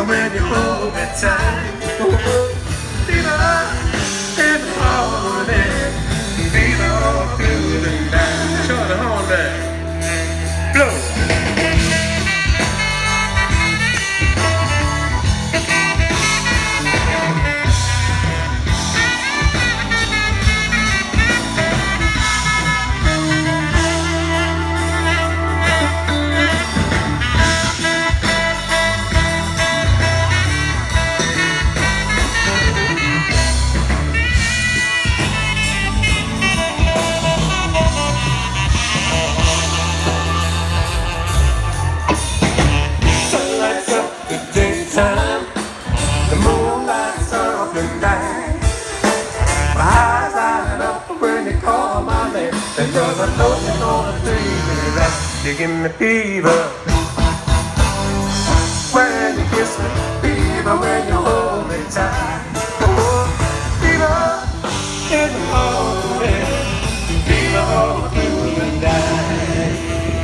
when you hold me tight. Fever in the morning, fever all through the night. Show the horn back. Blow. The moon lights up the night. My eyes light up when you call my name, because I know you're gonna treat me right. You give me fever when you kiss me, fever when you hold me tight. Oh, fever in the morning, fever all through the night.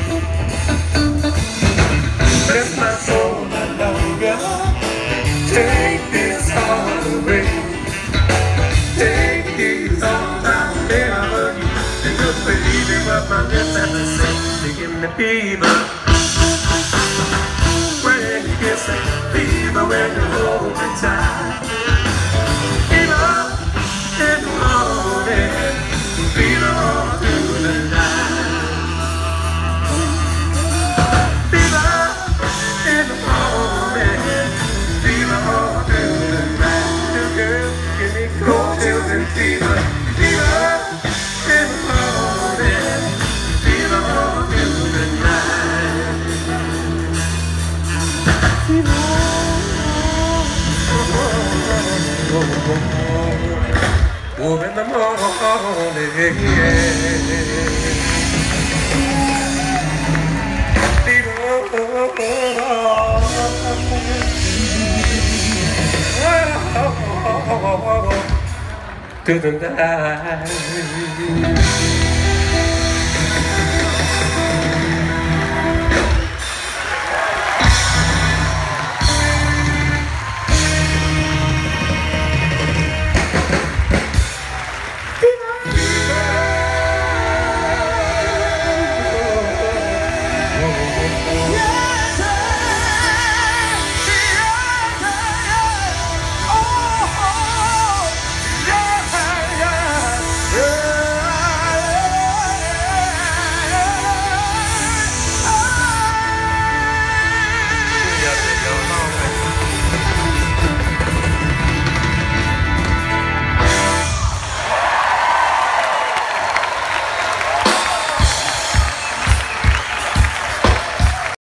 Bless my soul, my love, girl. Take this heart away. Take these arms out there I love you. And just baby what my lips have to say. You give me fever when you kiss me, fever when you hold me tight. Fever in the morning, fever all through the night. Fever in the morning, fever all through the night. You girl, give me cold chills and fever. Fever in the morning, fever all through the night. Fever, oh, in the morning, fever, to the night.